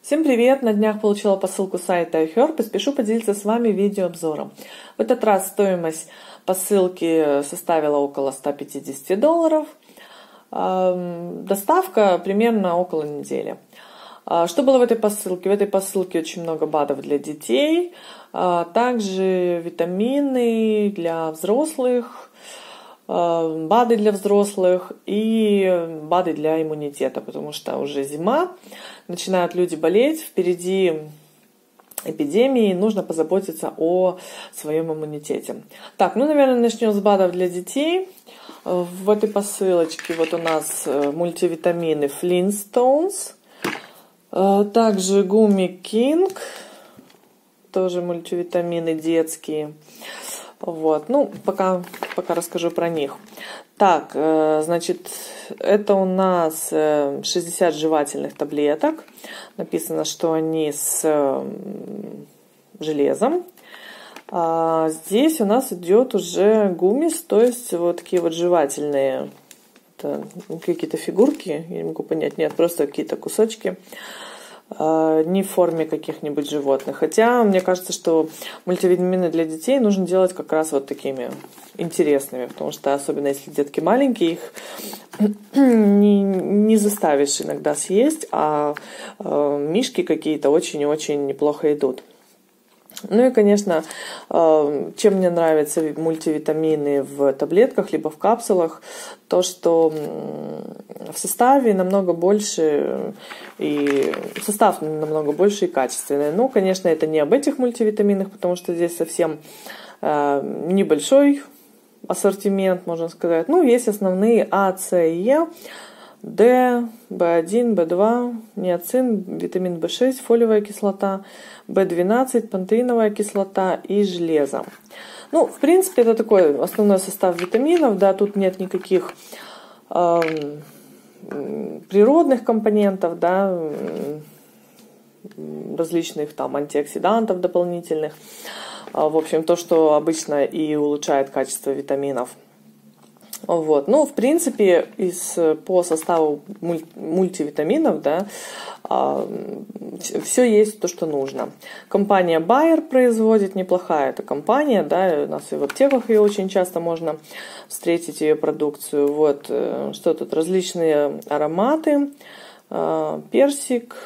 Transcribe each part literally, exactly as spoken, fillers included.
Всем привет! На днях получила посылку с сайта iHerb и спешу поделиться с вами видеообзором. В этот раз стоимость посылки составила около ста пятидесяти долларов. Доставка примерно около недели. Что было в этой посылке? В этой посылке очень много БАДов для детей, также витамины для взрослых, БАДы для взрослых и БАДы для иммунитета, потому что уже зима, начинают люди болеть, впереди эпидемии, нужно позаботиться о своем иммунитете. Так, ну, наверное, начнем с БАДов для детей. В этой посылочке вот у нас мультивитамины Flintstones, также Gummy King, тоже мультивитамины детские. Вот, ну, пока, пока расскажу про них. Так, значит, это у нас шестьдесят жевательных таблеток. Написано, что они с железом. А здесь у нас идет уже гуммис, то есть вот такие вот жевательные какие-то фигурки, я не могу понять, нет, просто какие-то кусочки. Не в форме каких-нибудь животных. Хотя мне кажется, что мультивитамины для детей нужно делать как раз вот такими интересными, потому что особенно если детки маленькие, их не, не заставишь иногда съесть, а э, мишки какие-то очень-очень неплохо идут. Ну и, конечно, чем мне нравятся мультивитамины в таблетках либо в капсулах, то, что в составе намного больше и состав намного больше и качественный. Ну, конечно, это не об этих мультивитаминах, потому что здесь совсем небольшой ассортимент, можно сказать. Ну, есть основные А, С и Е, Д, В один, В два, ниацин, витамин В шесть, фолиевая кислота, В двенадцать, пантеиновая кислота и железо. Ну, в принципе, это такой основной состав витаминов, да, тут нет никаких э, природных компонентов, да, различных там антиоксидантов дополнительных. В общем, то, что обычно и улучшает качество витаминов. Вот. Ну, в принципе, из, по составу мультивитаминов, да, все есть то, что нужно. Компания Bayer производит, неплохая эта компания, да, у нас и в аптеках ее очень часто можно встретить, ее продукцию. Вот, что тут, различные ароматы, персик,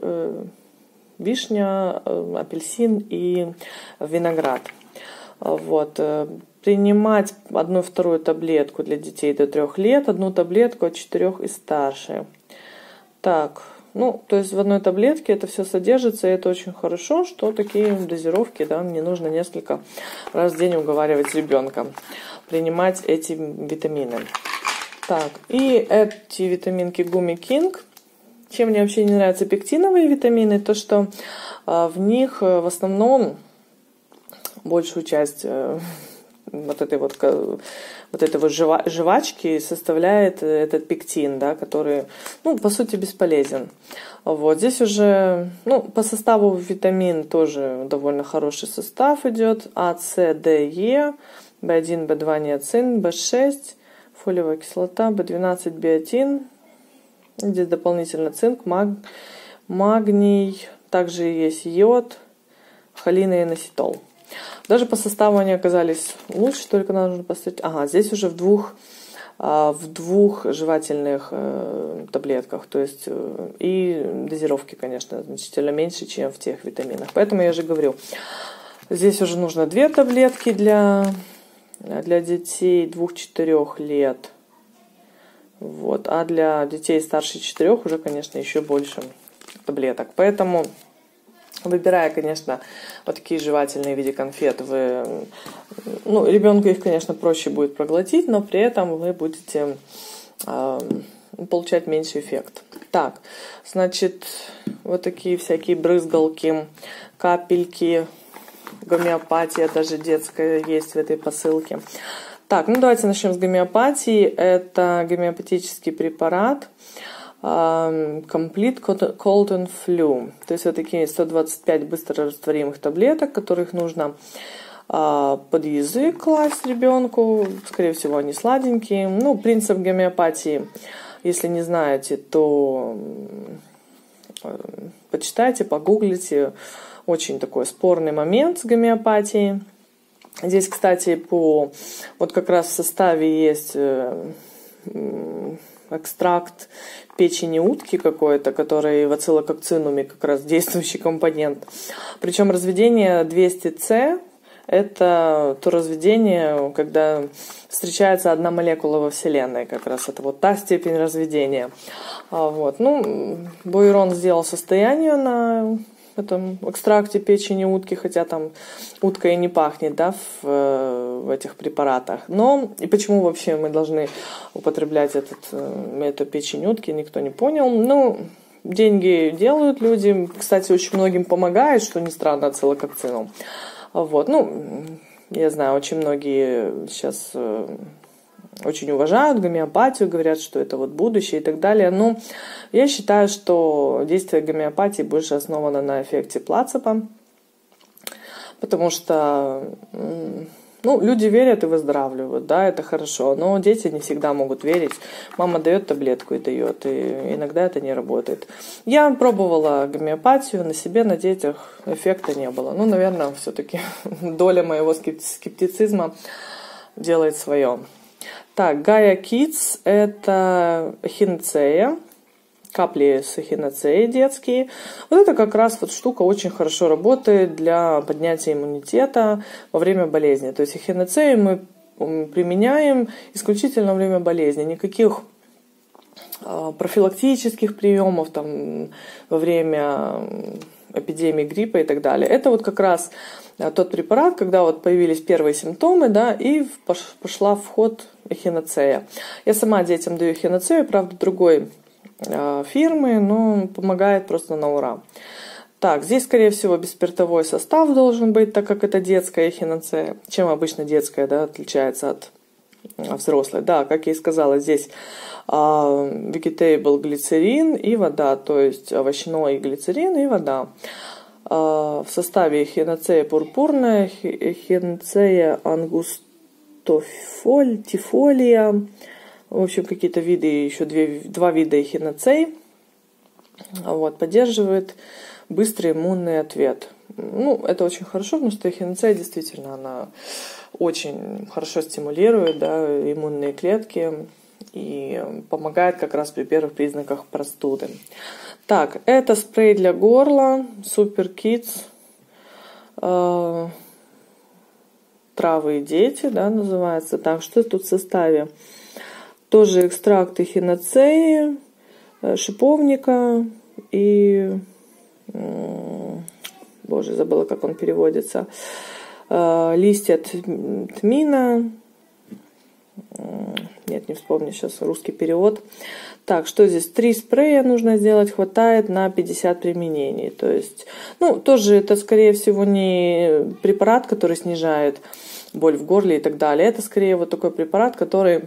вишня, апельсин и виноград. Вот. Принимать одну-вторую таблетку для детей до трех лет, одну таблетку от четырёх и старше. Так, ну, то есть в одной таблетке это все содержится, и это очень хорошо, что такие дозировки, да, не нужно несколько раз в день уговаривать ребенка принимать эти витамины. Так, и эти витаминки Gummy King. Чем мне вообще не нравятся пектиновые витамины, то что э, в них э, в основном большую часть э, вот этой вот, вот этой вот жива, жвачки составляет этот пектин, да, который, ну, по сути, бесполезен. Вот здесь уже, ну, по составу витамин тоже довольно хороший состав идет. А, С, Д, Е, В один, В два, ниацин, В шесть, фолиевая кислота, В двенадцать, биотин. Здесь дополнительно цинк, маг, магний, также есть йод, холин и иностол. Даже по составу они оказались лучше, только нужно поставить. Ага, здесь уже в двух, в двух жевательных э, таблетках, то есть э, и дозировки, конечно, значительно меньше, чем в тех витаминах. Поэтому я же говорю, здесь уже нужно две таблетки для, для детей двух-четырёх лет. Вот, а для детей старше четырёх уже, конечно, еще больше таблеток. Поэтому, выбирая, конечно, вот такие жевательные в виде конфет, вы, ну, ребенку их, конечно, проще будет проглотить, но при этом вы будете э, получать меньший эффект. Так, значит, вот такие всякие брызгалки, капельки, гомеопатия даже детская есть в этой посылке. Так, ну давайте начнем с гомеопатии. Это гомеопатический препарат Complete Cold and Flu. То есть вот такие сто двадцать пять быстрорастворимых таблеток, которых нужно под язык класть ребенку. Скорее всего, они сладенькие. Ну, принцип гомеопатии, если не знаете, то почитайте, погуглите. Очень такой спорный момент с гомеопатией. Здесь, кстати, по вот как раз в составе есть экстракт печени утки какой-то, который в ацилококцинуме как раз действующий компонент. Причем разведение двести С – это то разведение, когда встречается одна молекула во Вселенной, как раз это вот та степень разведения. Вот. Ну, Бойрон сделал состояние на этом экстракте печени утки, хотя там утка и не пахнет, да, в, в этих препаратах. Но и почему вообще мы должны употреблять этот, эту печень утки, никто не понял. Ну, деньги делают люди. Кстати, очень многим помогает, что не странно, ацилококцинум. Вот, ну, я знаю, очень многие сейчас очень уважают гомеопатию, говорят, что это вот будущее и так далее. Но я считаю, что действие гомеопатии больше основано на эффекте плацебо, потому что, ну, люди верят и выздоравливают, да, это хорошо, но дети не всегда могут верить. Мама дает таблетку и дает, и иногда это не работает. Я пробовала гомеопатию на себе, на детях, эффекта не было. Ну, наверное, все-таки доля моего скептицизма делает свое. Так, Gaia Kids – это эхиноцея, капли с эхиноцеей детские. Вот это как раз вот штука очень хорошо работает для поднятия иммунитета во время болезни. То есть эхиноцею мы применяем исключительно во время болезни. Никаких профилактических приемов там, во время эпидемии гриппа и так далее. Это вот как раз тот препарат, когда вот появились первые симптомы, да, и пошла в ход эхиноцея. Я сама детям даю эхиноцею, правда, другой э, фирмы, но помогает просто на ура. Так, здесь, скорее всего, бесспиртовой состав должен быть, так как это детская эхиноцея. Чем обычно детская, да, отличается от взрослой? Да, как я и сказала, здесь э, vegetable глицерин и вода, то есть овощной глицерин и вода. В составе эхиноцея пурпурная, эхиноцея ангустифолия, в общем, какие-то виды, еще две, два вида эхиноцей, вот, поддерживает быстрый иммунный ответ. Ну, это очень хорошо, потому что эхиноцея действительно, она очень хорошо стимулирует, да, иммунные клетки и помогает как раз при первых признаках простуды. Так, это спрей для горла, Super Kids, э, травы и дети, да, называется. Так, что тут в составе? Тоже экстракт эхиноцеи, шиповника и, э, боже, забыла, как он переводится, э, листья тмина. Нет, не вспомню сейчас русский перевод. Так, что здесь? Три спрея нужно сделать, хватает на пятьдесят применений. То есть, ну, тоже это, скорее всего, не препарат, который снижает боль в горле и так далее. Это, скорее, вот такой препарат, который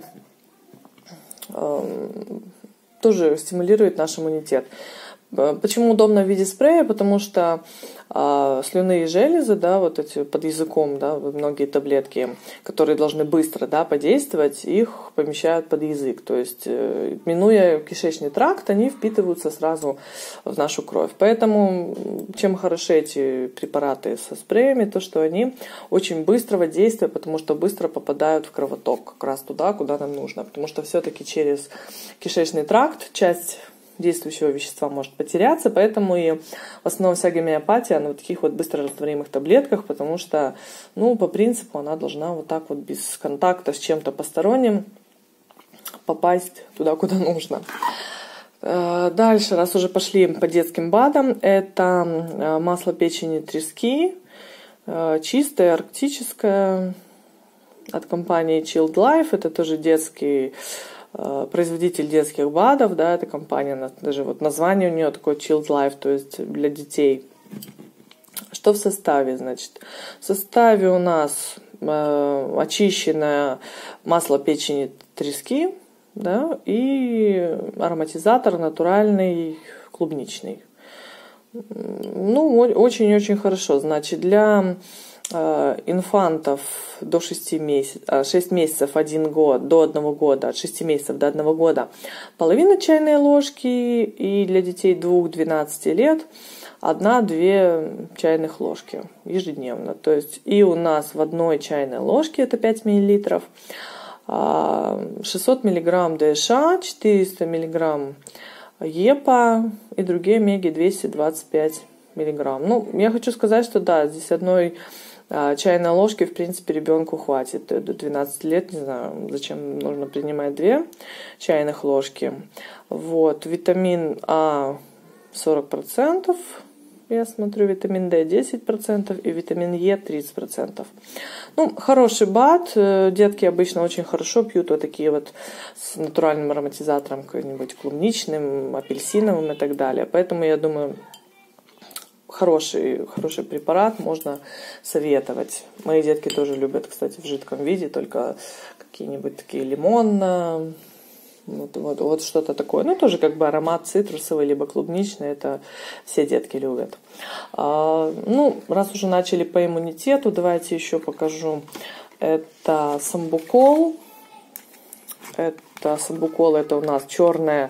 э, тоже стимулирует наш иммунитет. Почему удобно в виде спрея? Потому что э, слюнные железы, да, вот эти под языком, да, многие таблетки, которые должны быстро, да, подействовать, их помещают под язык. То есть, э, минуя кишечный тракт, они впитываются сразу в нашу кровь. Поэтому чем хороши эти препараты со спреями, то что они очень быстрого действия, потому что быстро попадают в кровоток, как раз туда, куда нам нужно. Потому что все-таки через кишечный тракт часть действующего вещества может потеряться, поэтому и в основном вся гомеопатия на вот таких вот быстро растворимых таблетках, потому что, ну, по принципу она должна вот так вот без контакта с чем-то посторонним попасть туда, куда нужно. Дальше, раз уже пошли по детским БАДам, это масло печени трески, чистое, арктическое, от компании Chilled Life, это тоже детский производитель детских БАДов, да, эта компания, даже вот название у нее такое Chilled Life, то есть для детей. Что в составе, значит? В составе у нас э, очищенное масло печени трески, да, и ароматизатор натуральный клубничный. Ну, очень-очень хорошо. Значит, для инфантов до шести месяцев, шесть месяцев, один год, до одного года, от шести месяцев до одного года половина чайной ложки, и для детей двух-двенадцати лет одна-две чайных ложки ежедневно. То есть и у нас в одной чайной ложке, это пять миллилитров, шестьсот миллиграмм ДША, четыреста миллиграмм ЕПА и другие омеги двести двадцать пять миллиграмм. Ну, я хочу сказать, что да, здесь одной чайной ложки, в принципе, ребенку хватит. До двенадцати лет, не знаю, зачем нужно принимать две чайных ложки. Вот, витамин А сорок процентов, я смотрю, витамин D десять процентов и витамин Е тридцать процентов. Ну, хороший БАД. Детки обычно очень хорошо пьют вот такие вот с натуральным ароматизатором, каким-нибудь клубничным, апельсиновым и так далее. Поэтому, я думаю, хороший, хороший препарат можно советовать. Мои детки тоже любят, кстати, в жидком виде, только какие-нибудь такие лимонно, вот, вот, вот что-то такое. Ну, тоже как бы аромат цитрусовый, либо клубничный, это все детки любят. А, ну, раз уже начали по иммунитету, давайте еще покажу. Это самбукол. Это самбукол, это у нас черная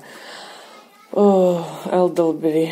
элдербери.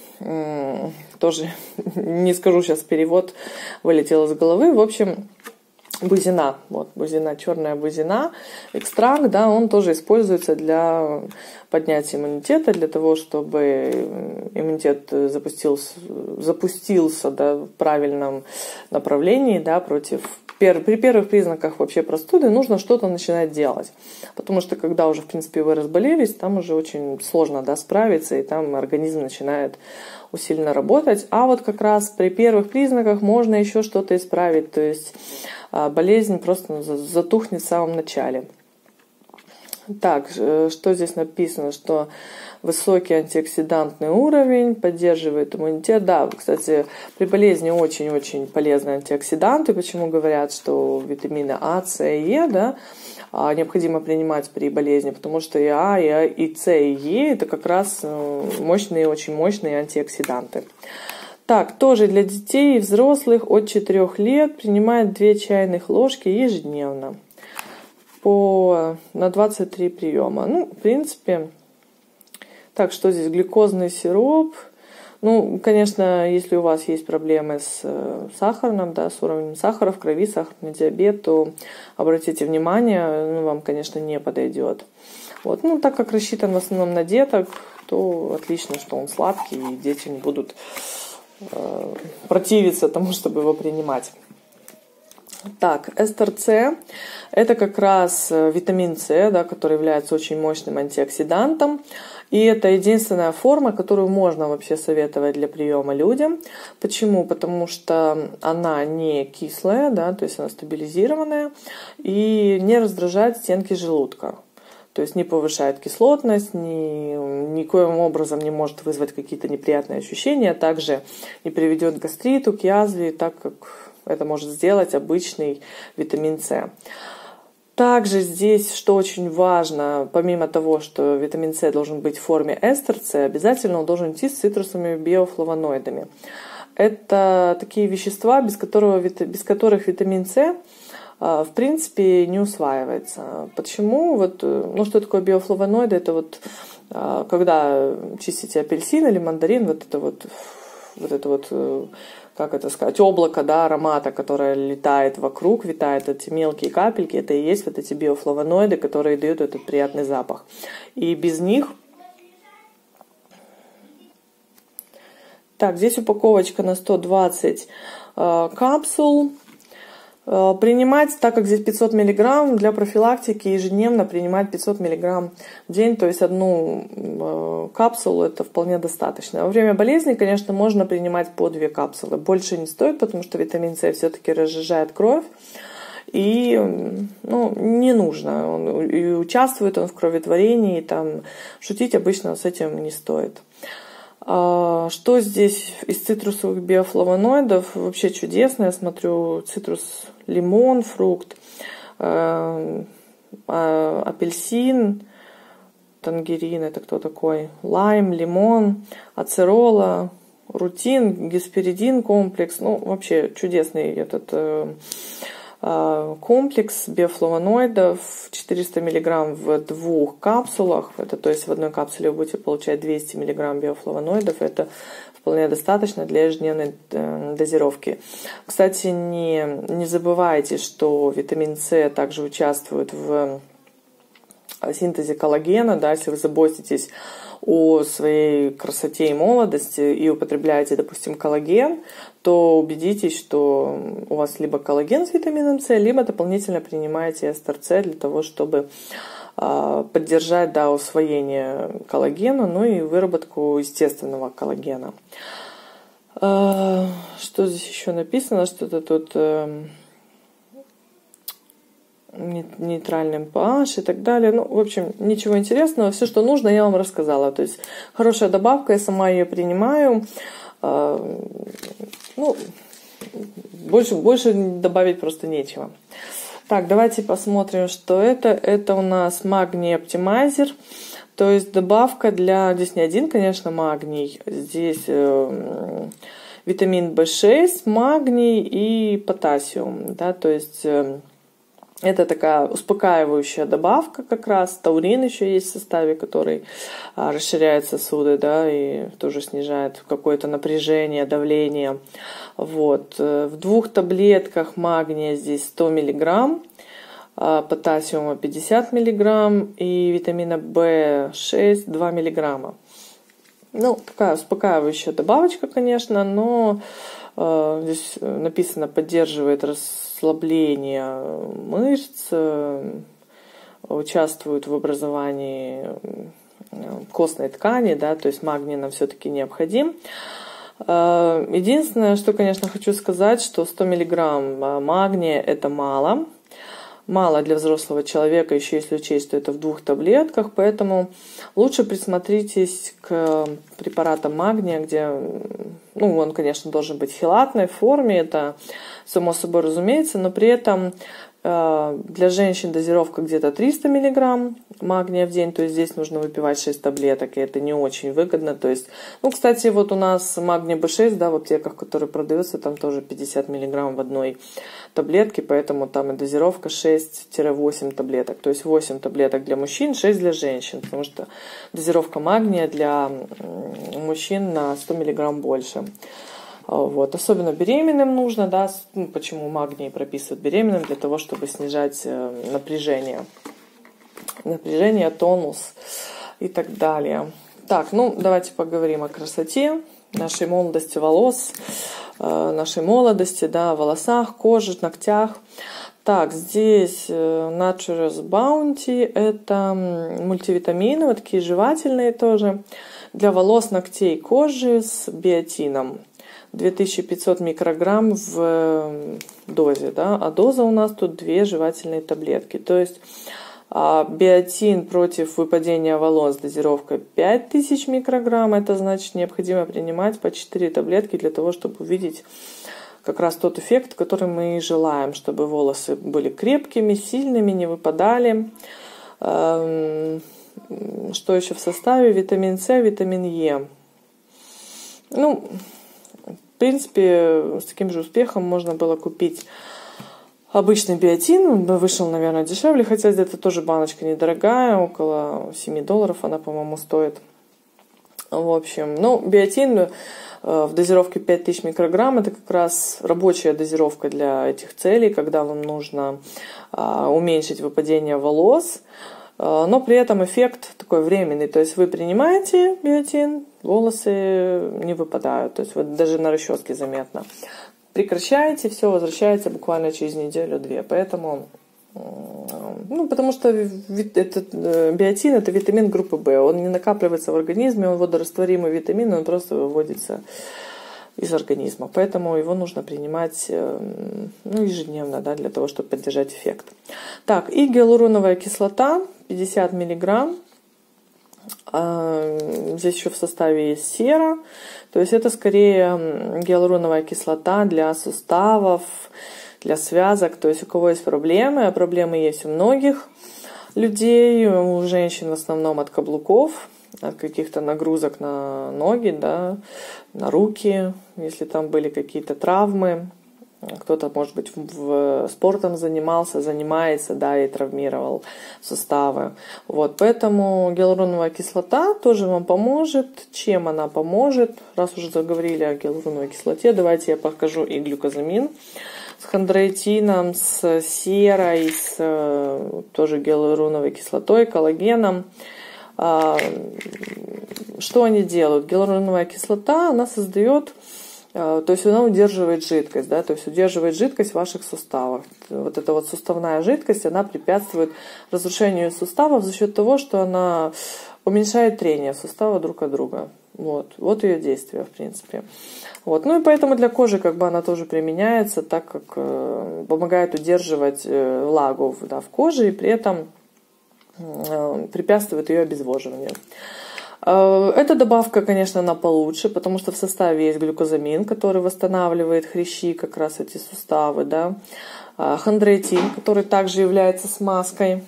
Тоже не скажу сейчас перевод, вылетел из головы. В общем, бузина, вот бузина, черная бузина, экстракт, да, он тоже используется для поднятия иммунитета, для того, чтобы иммунитет запустился, запустился, да, в правильном направлении, да, против при первых признаках вообще простуды нужно что-то начинать делать. Потому что когда уже, в принципе, вы разболелись, там уже очень сложно, да, справиться, и там организм начинает усиленно работать. А вот как раз при первых признаках можно еще что-то исправить. То есть болезнь просто затухнет в самом начале. Так, что здесь написано, что высокий антиоксидантный уровень поддерживает иммунитет. Да, кстати, при болезни очень-очень полезны антиоксиданты. Почему говорят, что витамины А, С и Е, да, необходимо принимать при болезни? Потому что и А, и, а, и С, и Е это как раз мощные, очень мощные антиоксиданты. Так, тоже для детей и взрослых от четырёх лет принимают две чайных ложки ежедневно по, на двадцать три приема. Ну, в принципе, так, что здесь? Глюкозный сироп. Ну, конечно, если у вас есть проблемы с сахаром, да, с уровнем сахара в крови, сахарный диабет, то обратите внимание, ну, вам, конечно, не подойдет. Вот. Ну, так как рассчитан в основном на деток, то отлично, что он сладкий, и дети не будут э, противиться тому, чтобы его принимать. Так, эстер С – это как раз витамин С, да, который является очень мощным антиоксидантом. И это единственная форма, которую можно вообще советовать для приема людям. Почему? Потому что она не кислая, да, то есть она стабилизированная и не раздражает стенки желудка. То есть не повышает кислотность, ни, никоим образом не может вызвать какие-то неприятные ощущения, а также не приведет к гастриту, к язве, так как это может сделать обычный витамин С. Также здесь, что очень важно, помимо того, что витамин С должен быть в форме эстер С, обязательно он должен идти с цитрусовыми биофлавоноидами. Это такие вещества, без, которого, без которых витамин С в принципе не усваивается. Почему? Вот, ну, что такое биофлавоноиды? Это вот когда чистите апельсин или мандарин, вот это вот, вот это вот, как это сказать, облако, да, аромата, которое летает вокруг, витает эти мелкие капельки, это и есть вот эти биофлавоноиды, которые дают этот приятный запах. И без них... Так, здесь упаковочка на сто двадцать э, капсул. Э, принимать, так как здесь пятьсот миллиграмм, для профилактики ежедневно принимать пятьсот миллиграмм в день, то есть одну э, капсулу, это вполне достаточно. Во время болезни, конечно, можно принимать по две капсулы. Больше не стоит, потому что витамин С все-таки разжижает кровь. И, ну, не нужно. Он, и участвует он в кроветворении, и там шутить обычно с этим не стоит. Что здесь из цитрусовых биофлавоноидов? Вообще чудесно. Я смотрю, цитрус, лимон, фрукт, апельсин, тангерин, это кто такой? Лайм, лимон, ацерола, рутин, гесперидин комплекс. Ну, вообще чудесный этот э, э, комплекс биофлавоноидов. четыреста миллиграмм в двух капсулах. Это, то есть в одной капсуле вы будете получать двести миллиграмм биофлавоноидов. Это вполне достаточно для ежедневной э, дозировки. Кстати, не, не забывайте, что витамин С также участвует в синтезе коллагена. Да, если вы заботитесь о своей красоте и молодости и употребляете, допустим, коллаген, то убедитесь, что у вас либо коллаген с витамином С, либо дополнительно принимаете эстер С для того, чтобы э, поддержать, да, усвоение коллагена, ну и выработку естественного коллагена. Э, что здесь еще написано? Что-то тут... Э, нейтральный pH и так далее. Ну, в общем, ничего интересного. Все, что нужно, я вам рассказала. То есть хорошая добавка, я сама ее принимаю. Ну, больше, больше добавить просто нечего. Так, давайте посмотрим, что это. Это у нас магний оптимайзер. То есть добавка для... Здесь не один, конечно, магний. Здесь э, витамин бэ шесть, магний и потассиум. Да, то есть... Э, Это такая успокаивающая добавка как раз. Таурин еще есть в составе, который а, расширяет сосуды, да, и тоже снижает какое-то напряжение, давление. Вот. В двух таблетках магния здесь сто миллиграмм, а, потассиума пятьдесят миллиграмм и витамина бэ шесть два миллиграмма. Ну, такая успокаивающая добавочка, конечно, но э, здесь написано поддерживает расслабление мышц, э, участвует в образовании костной ткани, да, то есть магний нам все-таки необходим. Э, единственное, что, конечно, хочу сказать, что сто миллиграмм магния это мало. Мало для взрослого человека, еще если учесть, что это в двух таблетках, поэтому лучше присмотритесь к препаратам магния, где, ну, он, конечно, должен быть в хелатной форме, это само собой разумеется, но при этом э, для женщин дозировка где-то триста миллиграмм магния в день, то есть здесь нужно выпивать шесть таблеток, и это не очень выгодно, то есть, ну, кстати, вот у нас магний бэ шесть, да, в аптеках, который продается, там тоже пятьдесят миллиграмм в одной таблетки, поэтому там и дозировка шесть-восемь таблеток. То есть восемь таблеток для мужчин, шесть для женщин, потому что дозировка магния для мужчин на сто миллиграмм больше. Вот. Особенно беременным нужно, да, ну, почему магний прописывают беременным, для того, чтобы снижать напряжение. Напряжение, тонус и так далее. Так, ну давайте поговорим о красоте, нашей молодости волос, нашей молодости, да, волосах, коже, ногтях. Так, здесь Nature's Bounty, это мультивитамины, вот такие жевательные тоже, для волос, ногтей, кожи с биотином. две тысячи пятьсот микрограмм в дозе, да, а доза у нас тут две жевательные таблетки. То есть биотин против выпадения волос, дозировка пять тысяч микрограмм. Это значит, необходимо принимать по четыре таблетки для того, чтобы увидеть как раз тот эффект, который мы желаем, чтобы волосы были крепкими, сильными, не выпадали. Что еще в составе? Витамин С, витамин Е. Ну, в принципе, с таким же успехом можно было купить обычный биотин, он бы вышел, наверное, дешевле, хотя это тоже баночка недорогая, около семи долларов она, по-моему, стоит. В общем, ну, биотин э, в дозировке пять тысяч микрограмм, это как раз рабочая дозировка для этих целей, когда вам нужно э, уменьшить выпадение волос, э, но при этом эффект такой временный, то есть вы принимаете биотин, волосы не выпадают, то есть вот даже на расческе заметно. Прекращаете, все возвращается буквально через неделю-две. Поэтому, ну, потому что этот биотин это витамин группы В. Он не накапливается в организме, он водорастворимый витамин, он просто выводится из организма. Поэтому его нужно принимать, ну, ежедневно, да, для того, чтобы поддержать эффект. Так, и гиалуроновая кислота пятьдесят миллиграмм. Здесь еще в составе есть сера, то есть это скорее гиалуроновая кислота для суставов, для связок, то есть у кого есть проблемы, а проблемы есть у многих людей, у женщин в основном от каблуков, от каких-то нагрузок на ноги, да, на руки, если там были какие-то травмы. Кто-то, может быть, в, в спортом занимался, занимается, да, и травмировал суставы. Вот, поэтому гиалуроновая кислота тоже вам поможет. Чем она поможет? Раз уже заговорили о гиалуроновой кислоте, давайте я покажу и глюкозамин с хондроитином, с серой, с тоже гиалуроновой кислотой, коллагеном. Что они делают? Гиалуроновая кислота, она создает, то есть она удерживает жидкость, да, то есть удерживает жидкость в ваших суставах. Вот эта вот суставная жидкость, она препятствует разрушению суставов за счет того, что она уменьшает трение сустава друг от друга. Вот, вот ее действие, в принципе. Вот. Ну и поэтому для кожи как бы она тоже применяется, так как э, помогает удерживать э, влагу, да, в коже и при этом э, препятствует ее обезвоживанию. Эта добавка, конечно, она получше, потому что в составе есть глюкозамин, который восстанавливает хрящи, как раз эти суставы, да. Хондроитин, который также является смазкой.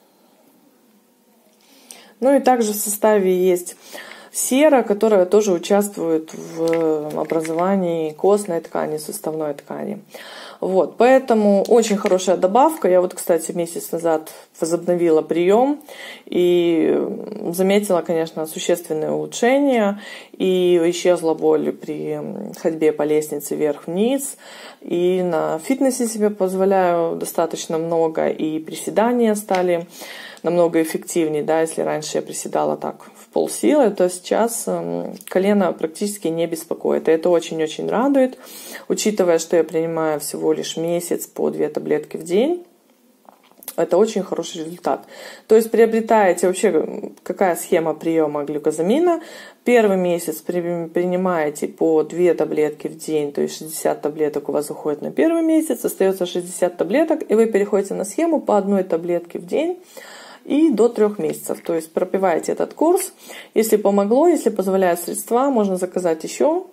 Ну и также в составе есть сера, которая тоже участвует в образовании костной ткани, суставной ткани. Вот, поэтому очень хорошая добавка. Я вот, кстати, месяц назад возобновила прием и заметила, конечно, существенное улучшение. И исчезла боль при ходьбе по лестнице вверх-вниз. И на фитнесе себе позволяю достаточно много. И приседания стали намного эффективнее. Да, если раньше я приседала так в полсилы, то сейчас колено практически не беспокоит. И это очень-очень радует, учитывая, что я принимаю всего лишь месяц по две таблетки в день. Это очень хороший результат. То есть приобретаете вообще, какая схема приема глюкозамина. Первый месяц принимаете по две таблетки в день, то есть шестьдесят таблеток у вас уходит на первый месяц, остается шестьдесят таблеток, и вы переходите на схему по одной таблетке в день и до трех месяцев. То есть пропиваете этот курс. Если помогло, если позволяют средства, можно заказать еще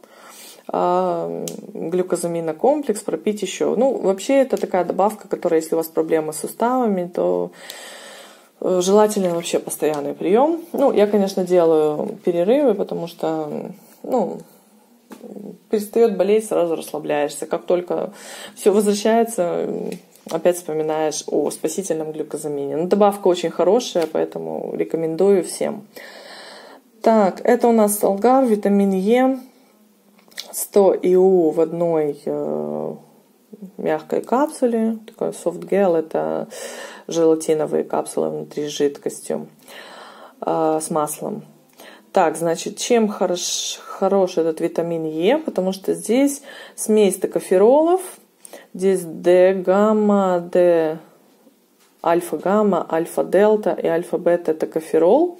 глюкозаминокомплекс, пропить еще. Ну, вообще это такая добавка, которая, если у вас проблемы с суставами, то желательно вообще постоянный прием. Ну, я, конечно, делаю перерывы, потому что, ну, перестает болеть, сразу расслабляешься. Как только все возвращается, опять вспоминаешь о спасительном глюкозамине. Ну, добавка очень хорошая, поэтому рекомендую всем. Так, это у нас Алгар, витамин Е, сто и у в одной э, мягкой капсуле. Такой soft gel, это желатиновые капсулы внутри с жидкостью, э, с маслом. Так, значит, чем хорош, хорош этот витамин Е? Потому что здесь смесь токоферолов. Здесь D, гамма, D, альфа-гамма, альфа-дельта и альфа-бета токоферол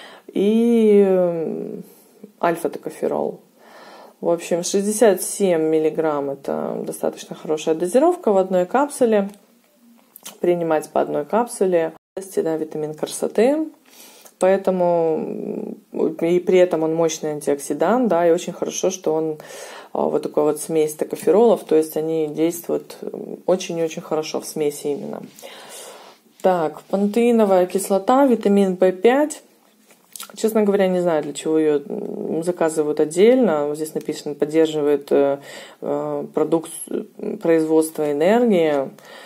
и альфа-токоферол. В общем, шестьдесят семь миллиграмм это достаточно хорошая дозировка в одной капсуле. Принимать по одной капсуле. Да, витамин красоты. Поэтому и при этом он мощный антиоксидант, да, и очень хорошо, что он вот такой вот смесь токоферолов, то есть они действуют очень-очень хорошо в смеси именно. Так, пантеиновая кислота, витамин В пять. Честно говоря, не знаю, для чего ее заказывают отдельно. Здесь написано, поддерживает продукт производства энергии.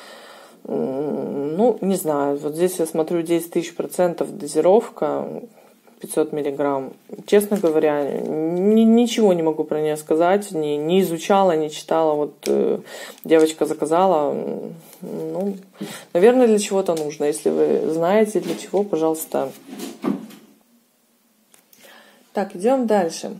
Ну, не знаю, вот здесь я смотрю десять тысяч процентов дозировка, пятьсот миллиграмм. Честно говоря, ни, ничего не могу про нее сказать, не, не изучала, не читала. Вот э, девочка заказала, ну, наверное, для чего-то нужно. Если вы знаете, для чего, пожалуйста. Так, идем дальше.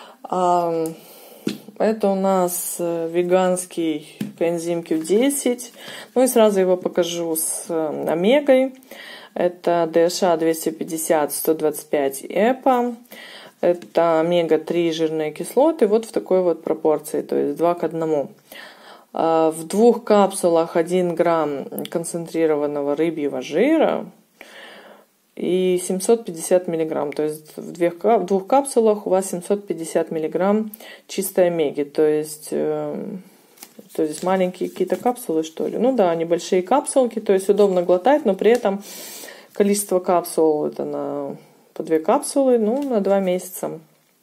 Это у нас веганский коэнзим кью десять. Ну и сразу его покажу с омегой. Это ди эйч эй двести пятьдесят, сто двадцать пять эпа. Это омега три жирные кислоты. Вот в такой вот пропорции, то есть два к одному. В двух капсулах один грамм концентрированного рыбьего жира и семьсот пятьдесят миллиграмм. То есть в двух капсулах у вас семьсот пятьдесят миллиграмм чистой омеги. То есть, э, то есть маленькие какие-то капсулы, что ли. Ну да, небольшие капсулки, то есть удобно глотать, но при этом количество капсул это на по две капсулы, ну, на два месяца.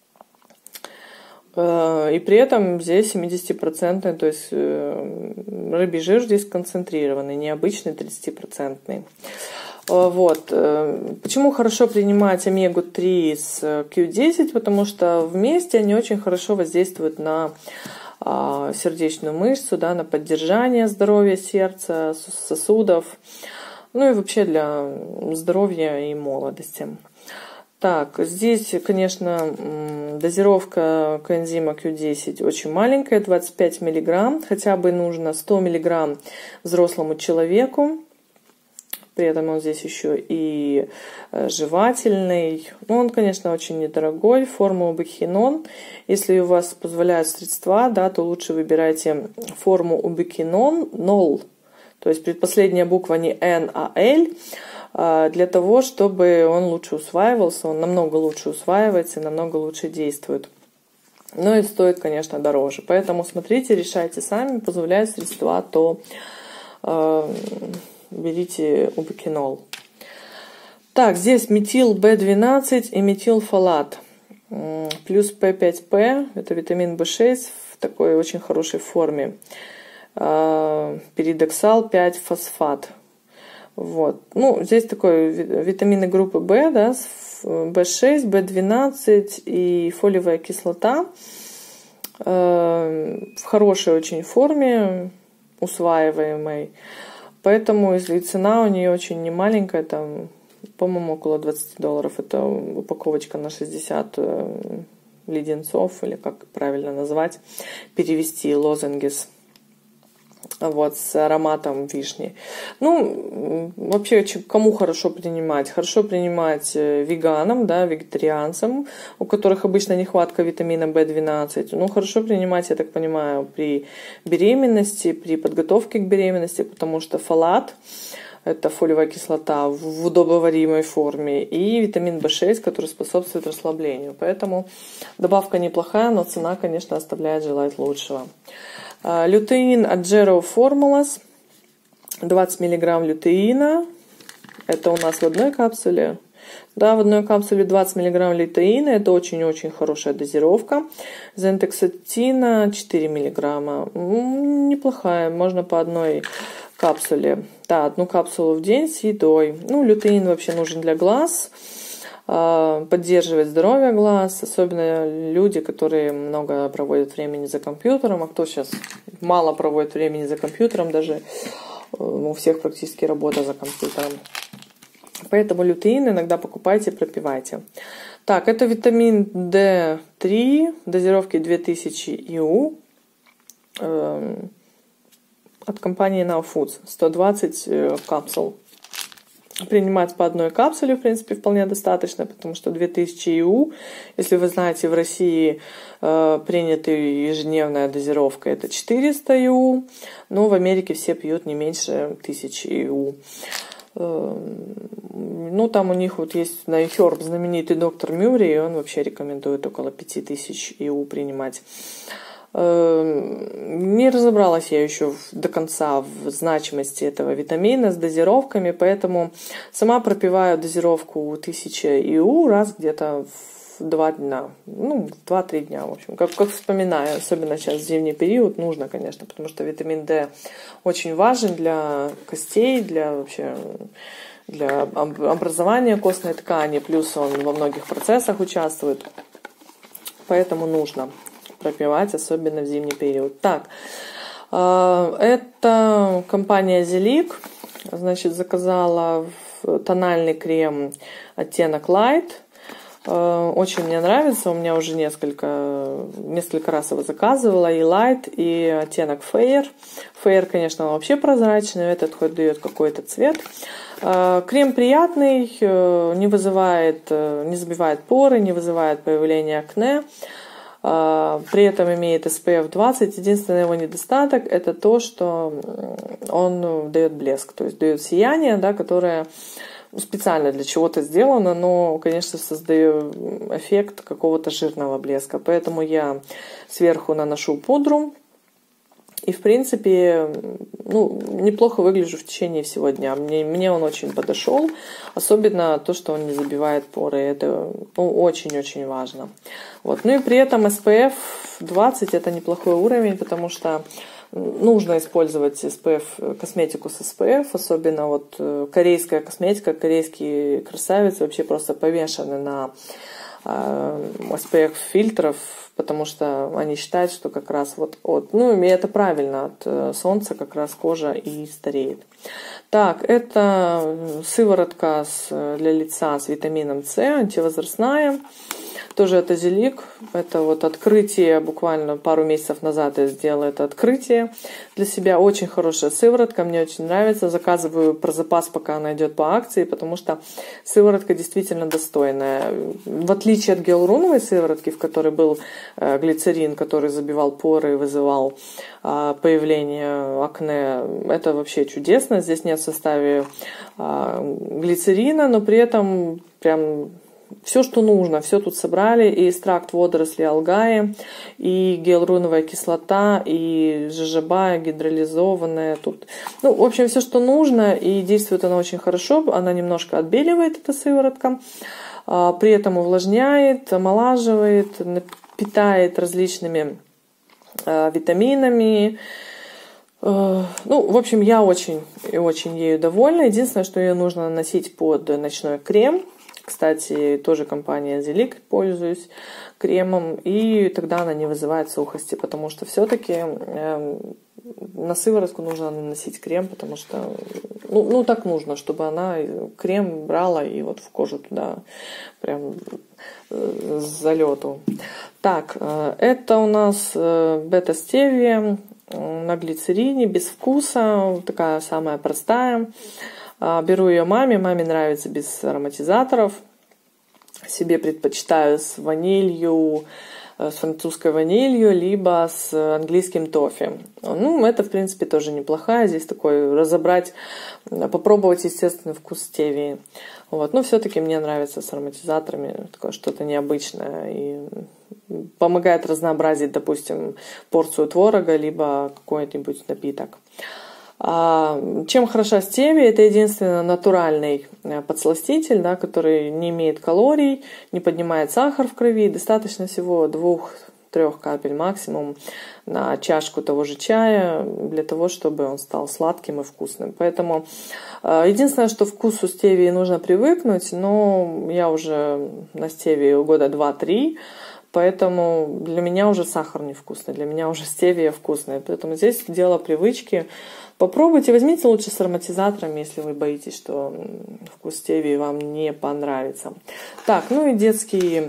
И при этом здесь семьдесят процентов, то есть рыбий жир здесь концентрированный, необычный тридцать процентов. Вот. Почему хорошо принимать омегу три с кью десять? Потому что вместе они очень хорошо воздействуют на сердечную мышцу, да, на поддержание здоровья сердца, сосудов, ну и вообще для здоровья и молодости. Так, здесь, конечно, дозировка коэнзима кью десять очень маленькая, двадцать пять миллиграмм, хотя бы нужно сто миллиграмм взрослому человеку. При этом он здесь еще и жевательный. Ну, он, конечно, очень недорогой. Формула Убекинон. Если у вас позволяют средства, да, то лучше выбирайте форму Убекинон ноль. То есть предпоследняя буква не Н, а Л. Для того, чтобы он лучше усваивался, он намного лучше усваивается и намного лучше действует. Но и стоит, конечно, дороже. Поэтому смотрите, решайте сами, позволяют средства, то э, берите убекинол. Так, здесь метил бэ двенадцать и метилфолат. Плюс пэ пять пэ, это витамин бэ шесть в такой очень хорошей форме. Э, Перидоксал пять фосфат. Вот. Ну, здесь такой витамины группы В, да, бэ шесть, бэ двенадцать и фолиевая кислота э, в хорошей очень форме, усваиваемой. Поэтому, если цена у нее очень немаленькая, там, по-моему, около двадцать долларов, это упаковочка на шестьдесят э, леденцов, или как правильно назвать, перевести лозенгес. Вот, с ароматом вишни. Ну, вообще, кому хорошо принимать? Хорошо принимать веганам, да, вегетарианцам, у которых обычно нехватка витамина бэ двенадцать. Ну, хорошо принимать, я так понимаю, при беременности, при подготовке к беременности, потому что фолат, это фолиевая кислота в удобоваримой форме, и витамин бэ шесть, который способствует расслаблению. Поэтому добавка неплохая, но цена, конечно, оставляет желать лучшего. Лютеин от Gero Formulas, двадцать миллиграмм лютеина, это у нас в одной капсуле. Да, в одной капсуле двадцать миллиграмм лютеина, это очень-очень хорошая дозировка. Зентексатина четыре миллиграмма, неплохая, можно по одной капсуле. Да, одну капсулу в день с едой. Ну, лютеин вообще нужен для глаз, поддерживает здоровье глаз, особенно люди, которые много проводят времени за компьютером, а кто сейчас мало проводит времени за компьютером, даже у всех практически работа за компьютером. Поэтому лютеин иногда покупайте, пропивайте. Так, это витамин дэ три, дозировки две тысячи и ю э, от компании Now Foods, сто двадцать капсул. Принимать по одной капсуле, в принципе, вполне достаточно, потому что две тысячи и ю, если вы знаете, в России э, принята ежедневная дозировка, это четыреста и ю, но в Америке все пьют не меньше тысячи и ю. Э, ну, там у них вот есть на iHerb знаменитый доктор Мюррей, и он вообще рекомендует около пяти тысяч и ю принимать. Не разобралась я еще до конца в значимости этого витамина с дозировками, поэтому сама пропиваю дозировку тысяча и ю раз где-то в два дня, ну, в два-три дня, в общем, как, как вспоминаю, особенно сейчас в зимний период нужно, конечно, потому что витамин D очень важен для костей, для вообще для образования костной ткани, плюс он во многих процессах участвует, поэтому нужно пропивать, особенно в зимний период. Так, это компания Zelic, значит, заказала тональный крем оттенок Light. Очень мне нравится, у меня уже несколько, несколько раз его заказывала, и Light, и оттенок Fair. Fair, конечно, вообще прозрачный, этот хоть дает какой-то цвет. Крем приятный, не вызывает, не забивает поры, не вызывает появления акне. При этом имеет эс пи эф двадцать. Единственный его недостаток это то, что он дает блеск, то есть дает сияние, да, которое специально для чего-то сделано, но, конечно, создает эффект какого-то жирного блеска. Поэтому я сверху наношу пудру И, в принципе, ну, неплохо выгляжу в течение всего дня. Мне, мне он очень подошел. Особенно то, что он не забивает поры. Это ну, очень-очень важно. Вот. Ну и при этом эс пэ эф двадцать это неплохой уровень, потому что нужно использовать эс пэ эф, косметику с эс пэ эф. Особенно вот корейская косметика, корейские красавицы вообще просто повешены на эс пэ эф фильтров, потому что они считают, что как раз вот от, ну и это правильно, от солнца как раз кожа и стареет. Так, это сыворотка с, для лица с витамином С, антивозрастная. Тоже это Зелик. Это вот открытие, буквально пару месяцев назад я сделала это открытие для себя. Очень хорошая сыворотка, мне очень нравится. Заказываю про запас, пока она идет по акции, потому что сыворотка действительно достойная. В отличие от гиалуроновой сыворотки, в которой был глицерин, который забивал поры и вызывал появление акне, это вообще чудесно. Здесь нет в составе глицерина, но при этом прям все, что нужно, все тут собрали, и экстракт водорослей алгаи, и гиалуроновая кислота, и жожоба гидролизованная тут. Ну, в общем, все, что нужно, и действует она очень хорошо. Она немножко отбеливает, эта сыворотка, при этом увлажняет, омолаживает, питает различными витаминами. Ну, в общем, я очень и очень ею довольна. Единственное, что ее нужно наносить под ночной крем. Кстати, тоже компания Зелик, пользуюсь кремом, и тогда она не вызывает сухости, потому что все-таки э, на сыворотку нужно наносить крем, потому что ну, ну так нужно, чтобы она крем брала и вот в кожу туда прям э, с залету. Так, э, это у нас э, бета-стевия на глицерине, без вкуса, такая самая простая. Беру ее маме, маме нравится без ароматизаторов. Себе предпочитаю с ванилью, с французской ванилью, либо с английским тоффи. Ну, это, в принципе, тоже неплохая. Здесь такой разобрать, попробовать естественный вкус стевии. Вот. Но все-таки мне нравится с ароматизаторами, такое что-то необычное. И помогает разнообразить, допустим, порцию творога, либо какой-нибудь напиток. Чем хороша стевия? Это единственный натуральный подсластитель, да, который не имеет калорий, не поднимает сахар в крови. Достаточно всего двух-трех капель максимум на чашку того же чая для того, чтобы он стал сладким и вкусным. Поэтому единственное, что вкусу стевии нужно привыкнуть, но я уже на стевии года два-три. Поэтому для меня уже сахар невкусный, для меня уже стевия вкусная. Поэтому здесь дело привычки. Попробуйте, возьмите лучше с ароматизатором, если вы боитесь, что вкус стевии вам не понравится. Так, ну и детские,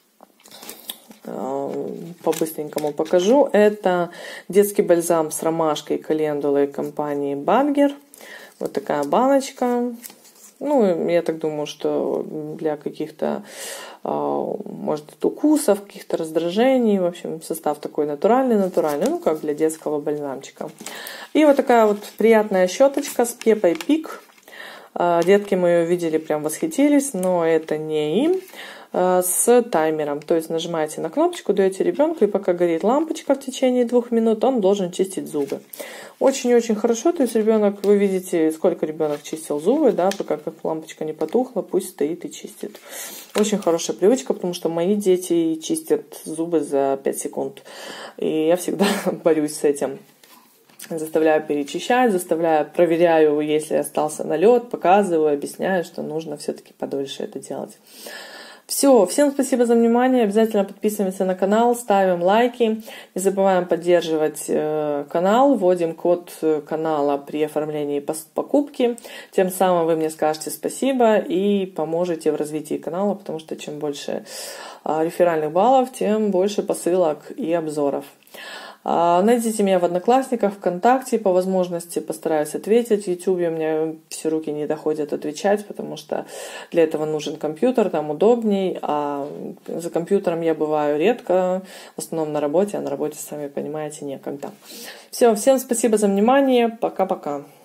по-быстренькому покажу. Это детский бальзам с ромашкой и календулой компании Badger. Вот такая баночка. Ну, я так думаю, что для каких-то, может, укусов, каких-то раздражений, в общем, состав такой натуральный-натуральный, ну, как для детского бальзамчика. И вот такая вот приятная щеточка с Пеппой Пик. Детки мы ее видели, прям восхитились, но это не им. С таймером, то есть нажимаете на кнопочку, даете ребенку, и пока горит лампочка в течение двух минут, он должен чистить зубы. Очень-очень хорошо, то есть ребенок, вы видите, сколько ребенок чистил зубы, да, пока как лампочка не потухла, пусть стоит и чистит. Очень хорошая привычка, потому что мои дети чистят зубы за пять секунд, и я всегда борюсь с этим. Заставляю перечищать, заставляю, проверяю, если остался налет, показываю, объясняю, что нужно все-таки подольше это делать. Все, всем спасибо за внимание, обязательно подписываемся на канал, ставим лайки, не забываем поддерживать э, канал, вводим код канала при оформлении покупки, тем самым вы мне скажете спасибо и поможете в развитии канала, потому что чем больше э, реферальных баллов, тем больше посылок и обзоров. Найдите меня в Одноклассниках, ВКонтакте, по возможности постараюсь ответить. В Ютубе у меня все руки не доходят отвечать, потому что для этого нужен компьютер, там удобней, а за компьютером я бываю редко, в основном на работе, а на работе, сами понимаете, некогда. Все, всем спасибо за внимание, пока-пока.